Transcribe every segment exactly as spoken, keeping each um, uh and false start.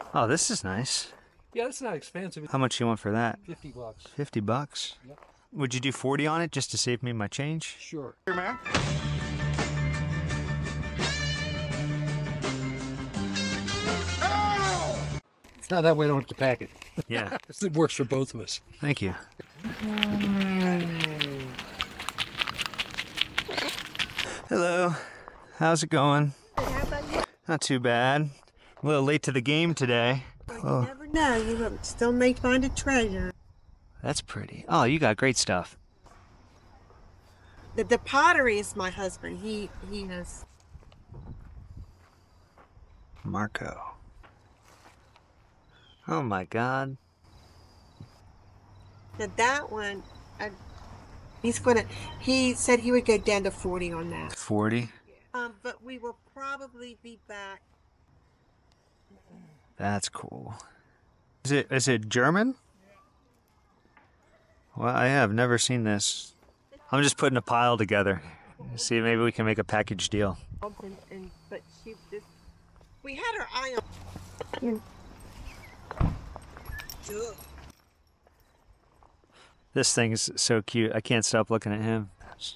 Oh, this is nice. Yeah, it's not expensive. How much you want for that? Fifty bucks. Fifty bucks. Yep. Would you do forty on it just to save me my change? Sure. Here, man. It's not that way. I don't have to pack it. Yeah. It works for both of us. Thank you. Hello. How's it going? How about you? Not too bad. A little late to the game today. Well, Oh, you never know. You still may find a treasure. that's pretty. Oh, you got great stuff. The, the pottery is my husband. He he has. Marco. Oh my God. Now that one, I, he's gonna. He said he would go down to forty on that. forty? Um, but we will probably be back. That's cool. Is it is it German? Well, I have never seen this. I'm just putting a pile together. See, maybe we can make a package deal. And, and but she this, we had her eye on. Ugh. This thing's so cute. I can't stop looking at him.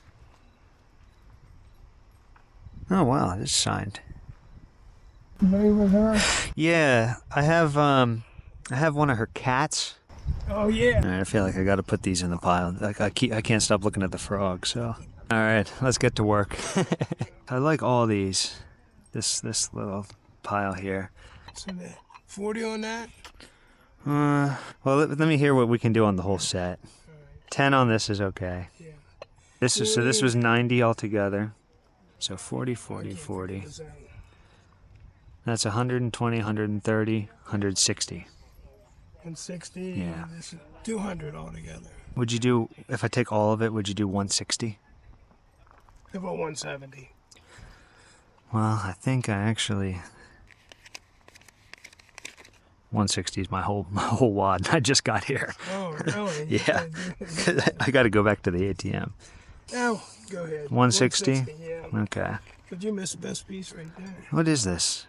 Oh wow, it's signed. Familiar with her? Yeah, I have um, I have one of her cats. Oh yeah. All right, I feel like I got to put these in the pile. Like I keep, I can't stop looking at the frog. So, all right, let's get to work. I like all these. This this little pile here. So that forty on that? Uh, well, let, let me hear what we can do on the whole set. ten on this is okay. Yeah. This is so this was ninety altogether. So forty, forty, forty. That's one hundred twenty, one hundred thirty, one hundred sixty. one sixty. Yeah. This is two hundred altogether. Would you do, if I take all of it, would you do one sixty? How about one seventy? Well, I think I actually... one sixty is my whole my whole wad. I just got here. Oh, really? Yeah. I got to go back to the A T M. Oh, go ahead. one sixty? Yeah. Okay. But you missed the best piece right there. What is this?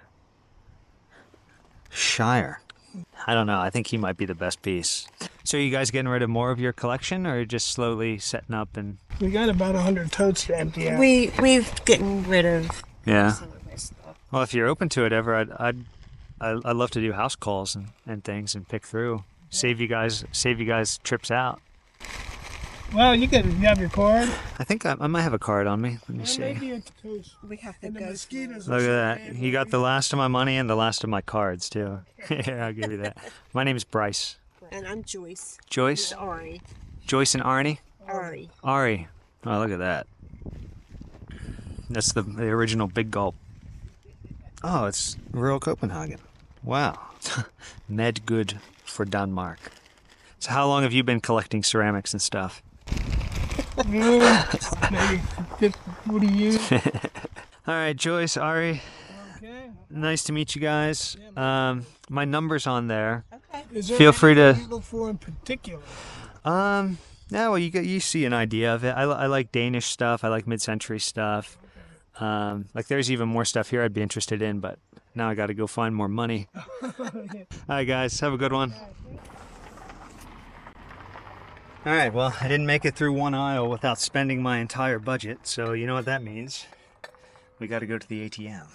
Shire. I don't know. I think he might be the best piece. So are you guys getting rid of more of your collection, or just slowly setting up and... We got about one hundred totes to empty out. We we've getting rid of Yeah. some of this stuff. Well, if you're open to it ever, I'd I'd I- I'd love to do house calls and, and things and pick through. Save you guys save you guys trips out. Well, you can you have your card. I think I, I might have a card on me. Let me Well, see. maybe it's toast. We have to And the go. mosquitoes. Look at that. You got the last of my money and the last of my cards, too. Yeah, I'll give you that. My name is Bryce. And I'm Joyce. Joyce? Ari. Joyce and Arnie? Ari. Ari. Oh, look at that. That's the, the original Big Gulp. Oh, it's Royal Copenhagen. Wow. Med good for Denmark. So how long have you been collecting ceramics and stuff? Maybe fifty, forty years. All right, Joyce, Ari, Okay. nice to meet you guys. Um, my number's on there. Okay. Is there Feel free to- anything you look for in particular? Um, yeah, well, you get you see an idea of it. I, li- I like Danish stuff. I like mid-century stuff. Um, like there's even more stuff here I'd be interested in, but now I got to go find more money. All right, guys, have a good one. All right, well, I didn't make it through one aisle without spending my entire budget, so you know what that means. We got to go to the A T M.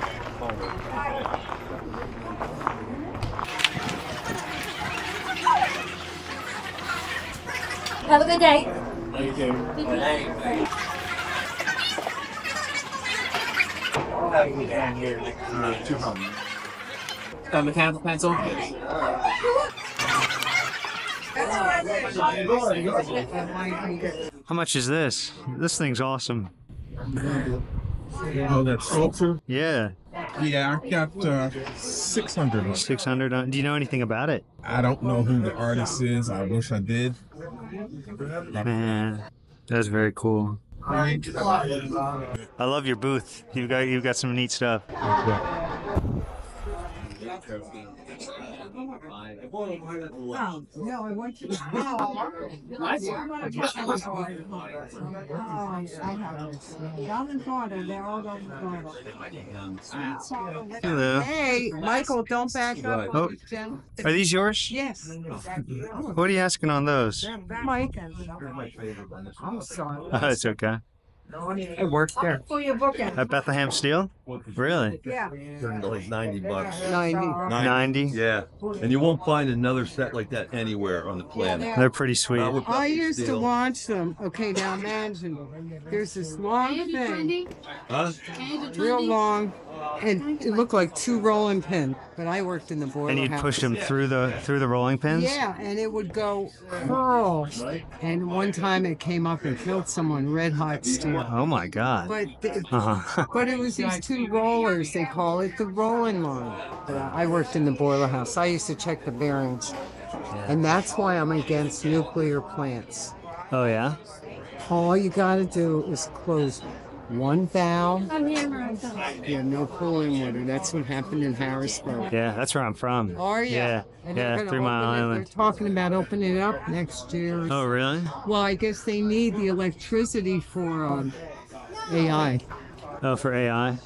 Have a good day. A mechanical pencil? How much is this? This thing's awesome. Oh, that's sculpture? Yeah, Yeah, I got uh, six hundred. six hundred. On, do you know anything about it? I don't know who the artist is. I wish I did. Man, that's very cool. I love your booth. You've got you've got some neat stuff. No, I want to. Down in Florida, they're all down in Florida. Hello. Hey, Michael, don't back up. Oh, are these yours? Yes. What are you asking on those? Mike. I'm sorry. Oh, it's okay. I worked there. For your booking. At Bethlehem Steel? Really? Yeah. Like ninety bucks. ninety. ninety? Yeah. And you won't find another set like that anywhere on the planet. They're pretty sweet. Not with I Bethlehem used to Steel. watch them. Okay, now imagine there's this long thing, Huh? real long, and it looked like two rolling pins. But I worked in the boiler And you'd house. push them through the through the rolling pins? Yeah, and it would go curl. And one time it came up and killed someone, red hot steel. Oh my god. But th- Uh-huh. but it was these two rollers. They call it the rolling line. But I worked in the boiler house. I used to check the bearings, and that's why I'm against nuclear plants. Oh yeah? All you got to do is close one valve. Yeah, no cooling water. That's what happened in Harrisburg. Yeah, that's where I'm from. Are you? Yeah. And they're Yeah, gonna Three Mile open it- Island. They're talking about opening it up next year. Oh really? Well, I guess they need the electricity for um, A I. Oh, for A I?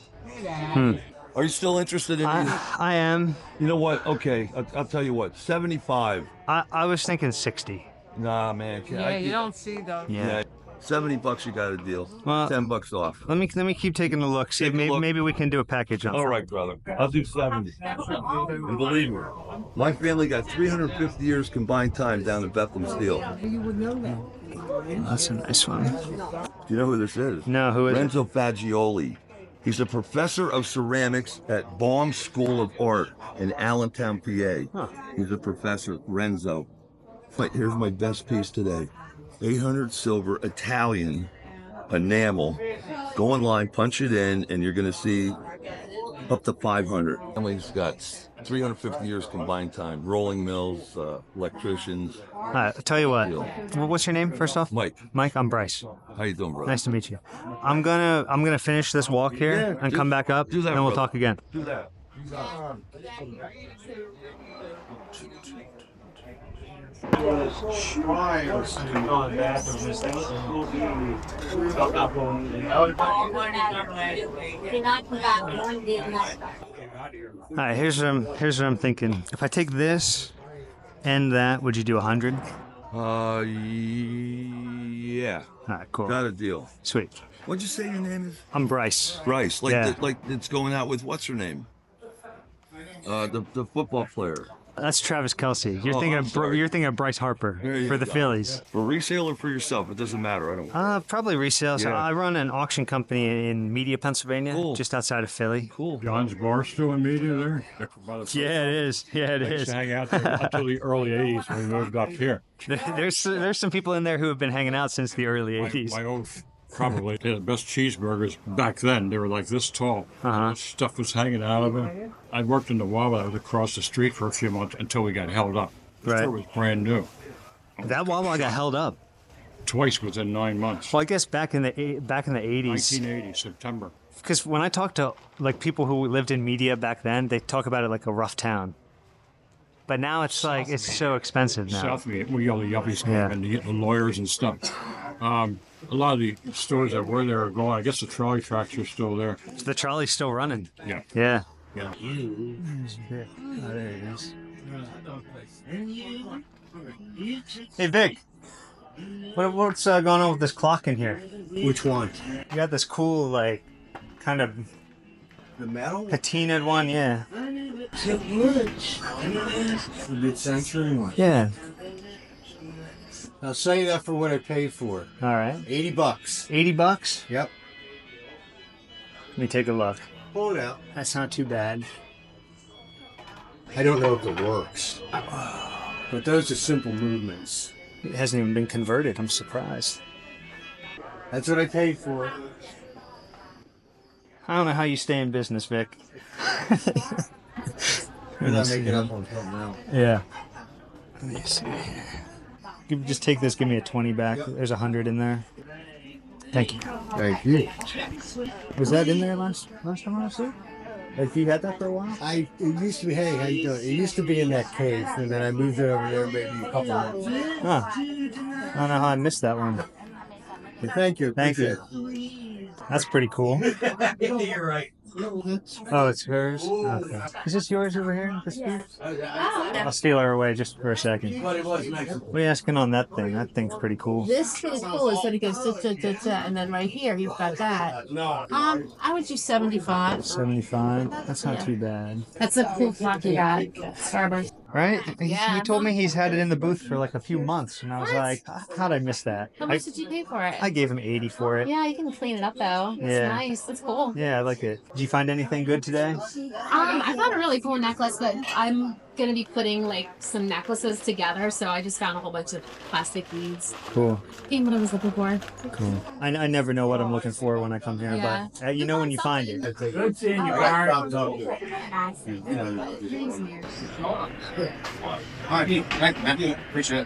Are you still interested in I, these? I am. You know what? Okay, I'll, I'll tell you what. seventy-five. I, I was thinking sixty. Nah, man. Yeah, I- you don't see those. Yeah. Yeah. seventy bucks, you got a deal. Well- ten bucks off. Let me let me keep taking a look. See if Take a maybe, look. maybe we can do a package on. All right, brother. I'll do seventy. And believe me, my family got three hundred fifty years combined time down in Bethlehem Steel. You would know that. That's a nice one. Do you know who this is? No, who is it? Renzo Fagioli. He's a professor of ceramics at Baum School of Art in Allentown, P A. Huh. He's a professor, Renzo. Wait, here's my best piece today. eight hundred silver Italian enamel. Go online, punch it in, and you're going to see up to five hundred. Family's got three hundred fifty years combined time. Rolling mills, uh, electricians. All right, I'll tell you what. Well, what's your name first off? Mike, Mike, I'm Bryce. how you doing, brother? Nice to meet you. I'm gonna I'm gonna finish this walk here Yeah, and do- come back up, do that, and we'll brother. talk again. Do that. All right, here's what I'm here's what I'm thinking. If I take this and that, would you do a hundred? Uh, yeah. All right, cool, Got a deal. sweet. What'd you say your name is? I'm Bryce. Bryce. Like, Yeah. the, like it's going out with what's her name? Uh, the the football player. That's Travis Kelsey. You're Oh, thinking I'm of Br- sorry. you're thinking of Bryce Harper There you for the go. Phillies. For resale or for yourself, it doesn't matter. I don't. Uh, probably resale. So Yeah. I run an auction company in Media, Pennsylvania, Cool. just outside of Philly. Cool. John's Bar still in media there? Yeah, it is. Yeah, it I used is. to hang out there until the early eighties when we moved up here. There- There's there's some people in there who have been hanging out since the early My, eighties. my old probably they had the best cheeseburgers back then. They were like this tall. Uh-huh. Stuff was hanging out of them. I worked in the Wawa. I was across the street for a few months until we got held up. The Right. store was brand new. That Wawa got held up. Twice within nine months. Well, I guess back in the eight- back in the eighties, nineteen eighty, September. because when I talk to like people who lived in Media back then, they talk about it like a rough town. But now it's like it's so expensive now. South Mead, where all the yuppies came Yeah. and the, the lawyers and stuff. Um, a lot of the stores that were there are gone. I guess the trolley tracks are still there. The trolley's still running. Yeah. Yeah. Yeah. Oh, there it is. Hey Vic, what, what's uh, going on with this clock in here? Which one? You got this cool like kind of The metal? patinaed one, yeah. The mid-century one. Yeah. I'll sell you that for what I paid for it. All right. eighty bucks. Eighty bucks. Yep. Let me take a look. Pull it out. That's not too bad. I don't know if it works. But those are simple movements. It hasn't even been converted. I'm surprised. That's what I paid for it. I don't know how you stay in business, Vic. We're not making up on something else. Yeah. Let me see. Give, just take this. Give me a twenty back. There's a hundred in there. Thank you. Thank you. Was that in there last last time I was here? Have you had that for a while? I it used to be. Hey, how you doing? It used to be in that case, and then I moved it over there maybe a couple of months. Huh. I don't know how I missed that one. But thank you. Thank you. Appreciate it. That's pretty cool. You're right. Oh, it's hers? Okay. Is this yours over here? This piece? I'll steal her away just for a second. What are you asking on that thing? That thing's pretty cool. This is cool. Is that it goes da, da, da, da, and then right here you've got that. Um, I would do seventy-five. seventy-five? That's not Yeah. too bad. That's a cool clock you got. Starburst. Right? He, Yeah. he told me he's had it in the booth for like a few months, and I was What? like, how'd I miss that? How I, much did you pay for it? I gave him eighty for it. Yeah, you can clean it up though. It's Yeah. nice. It's cool. Yeah, I like it. Did you find anything good today? Um, I found a really cool necklace, but I'm gonna be putting like some necklaces together, so I just found a whole bunch of plastic beads. Cool. Being what I was looking for. Cool. I, I never know what I'm looking for when I come here, Yeah. but uh, you know when you find it. Good seeing you, Art. All right, thank you. Appreciate it.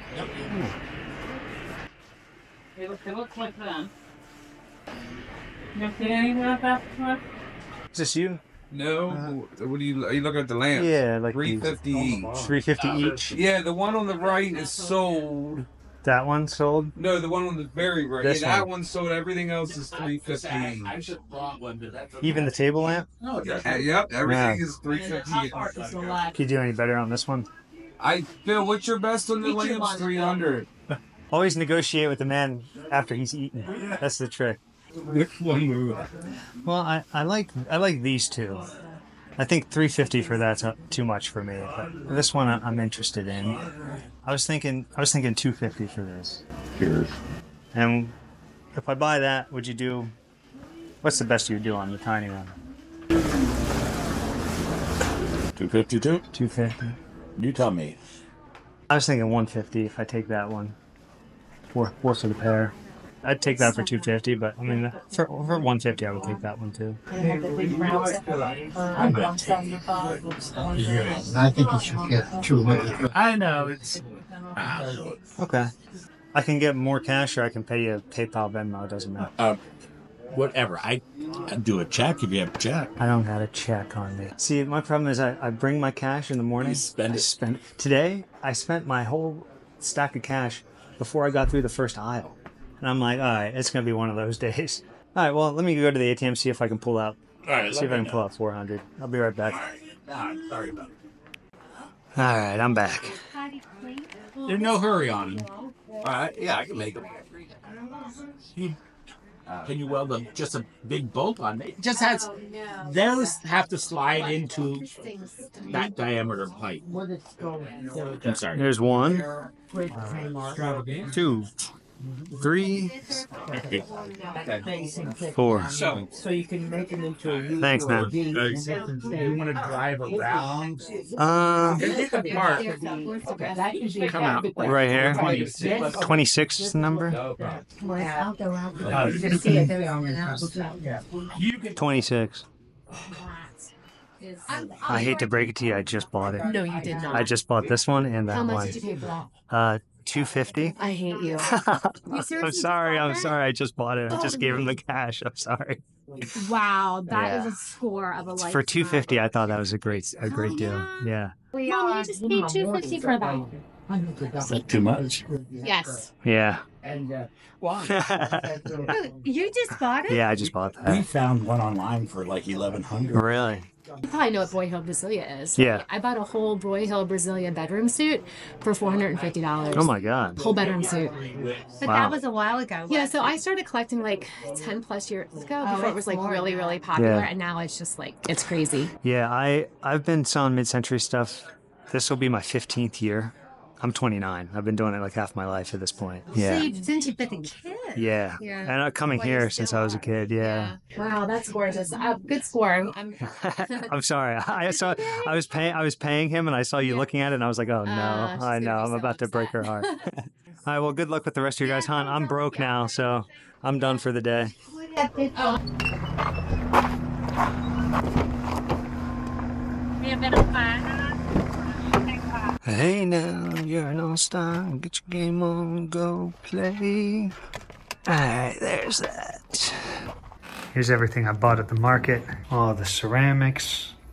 They look, they look like them. You see anything about that? Is this you? No, what do you? Are you looking at the lamp? Yeah, like three fifty each. three fifty each. Yeah, the one on the right is sold. That one sold? No, the one on the very right. This yeah, that one. one sold. Everything else is three fifty. Even the table lamp? Uh, yep, everything is three fifty. Can you do any better on this one? I feel what's your best on the lamps? Three hundred. Always negotiate with the man after he's eaten. That's the trick. One move. Well, I, I like I like these two. I think three fifty for that's uh, too much for me. But this one I- I'm interested in. I was thinking I was thinking two fifty for this. Cheers. And if I buy that, would you do? What's the best you would do on the tiny one? two fifty-two? two fifty. You tell me. I was thinking one fifty if I take that one. Four, four for the pair. I'd take that for two fifty, but I mean, for, for one fifty, I would take that one too. I think you should get two hundred. I know, it's... Okay. I can get more cash, or I can pay you PayPal, Venmo. It doesn't matter. Uh, whatever. I, I'd do a check if you have a check. I don't got a check on me. See, my problem is I, I bring my cash in the morning. You spend I it. spend today. I spent my whole stack of cash before I got through the first aisle, and I'm like, all right, it's gonna be one of those days. All right, well, let me go to the A T M, see if I can pull out. All right, see if I can pull out four hundred. I'll be right back. All right, sorry about it. All right, I'm back. There's no hurry on it. All right, yeah, I can make them. You, can you weld a, just a big bolt on it? It just has, those have to slide into that diameter pipe. I'm sorry. There's one, two, three, four. So, so you can make it into a U Thanks, or a man. V. You want to drive around? Uh, Come out. right here. twenty-six is the number. twenty-six. I hate to break it to you, I just bought it. No, you did not. I just bought this one and that How much one. did you pay for that? Uh, two fifty. I hate you. You I'm seriously sorry. just I'm bought sorry. I just bought it. I just Oh, gave him the cash. I'm sorry. that? Wow, that is Yeah. a score of a lifetime. For two fifty, I thought that was a great, a great deal. Yeah. Mom, you just paid two fifty for that. Is that too much? Yes. Yeah. And uh, why? You just bought it? Yeah, I just bought We that. found one online for like eleven hundred. Really? You probably know what Boy Hill Brasilia is. Yeah. I bought a whole Boy Hill Brasilia bedroom suit for four hundred fifty dollars. Oh my God. Whole bedroom suit. But Wow. that was a while ago. Yeah, so I started collecting like ten plus years ago Oh, before it it's was like more really, than really that. popular, Yeah. and now it's just like, it's crazy. Yeah, I I've been selling mid-century stuff. This will be my fifteenth year. I'm twenty-nine. I've been doing it like half my life at this point. So Yeah. you've, since you've been a kid. Yeah. Yeah. And I'm coming Well, you here still since I was a are. kid. Yeah. Wow, that's gorgeous. Uh, good score. I'm, I'm sorry. I saw. I was paying. I was paying him, and I saw you looking at it, and I was like, "Oh no! Uh, she's I gonna know. be I'm so about to break her heart." All right. Well, good luck with the rest of your guys' hunt. I'm broke now, so I'm done for the day. Hey now, you're an all-star. Get your game on, go play. Alright, there's that. Here's everything I bought at the market. All the ceramics,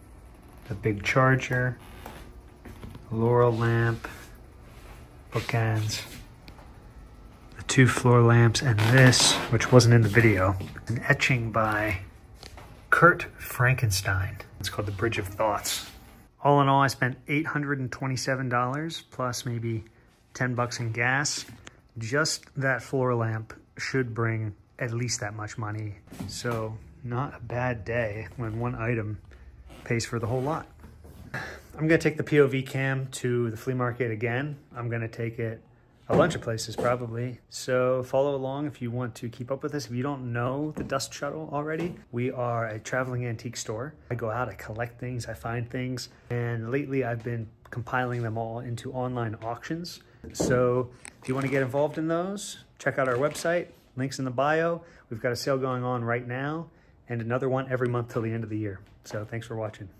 the big charger, laurel lamp, bookends, the two floor lamps, and this, which wasn't in the video, an etching by Kurt Frankenstein. It's called The Bridge of Thoughts. All in all, I spent eight hundred twenty-seven dollars plus maybe ten bucks in gas. Just that floor lamp should bring at least that much money. So not a bad day when one item pays for the whole lot. I'm gonna take the P O V cam to the flea market again. I'm gonna take it a bunch of places probably. So follow along if you want to keep up with this. If you don't know the Dust Shuttle already, we are a traveling antique store. I go out, I collect things, I find things, and lately I've been compiling them all into online auctions. So if you want to get involved in those, check out our website, links in the bio. We've got a sale going on right now and another one every month till the end of the year. So thanks for watching.